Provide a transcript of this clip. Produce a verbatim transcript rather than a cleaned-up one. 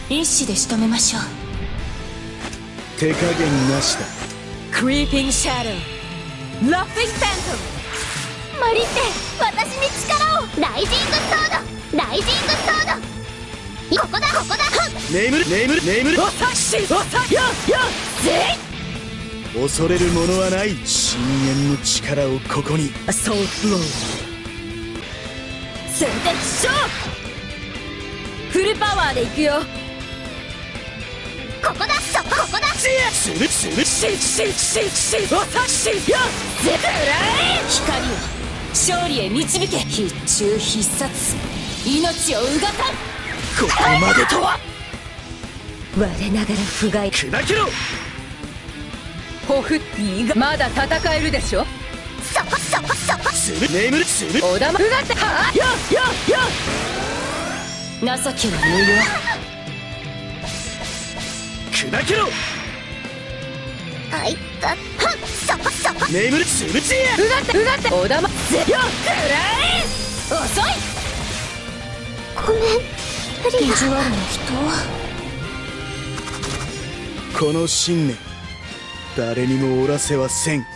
一矢で仕留めましょう。 手加減なしだ。 クリーピングシャドウ、ラフィングファントム。 マリって私に力を。ライジングソード、ライジングソード。ここだここだ。 眠る眠る眠る。 おさしおさよよぜい。恐れるものはない。深淵の力をここに。 ソウルフロー、先手必勝。フルパワーでいくよ。 ここだそこここだ。 するするししししおさしよぜくらえ。光を勝利へ導け。必中必殺、命をうがたん。 ここまでとは。 我ながら不甲斐。 砕けろ。 ほふいいがまだ戦えるでしょ。 そこそこそこ。 する眠るする。 おだまうがってはあよよよ。情けは無用。 砕けろ。 あいた。はっそこそこ。 眠るするじや。 うがってうがっておだまぜよくらえ。遅い。 ごめんプリア。 意地悪な人。 この信念誰にもおらせはせん。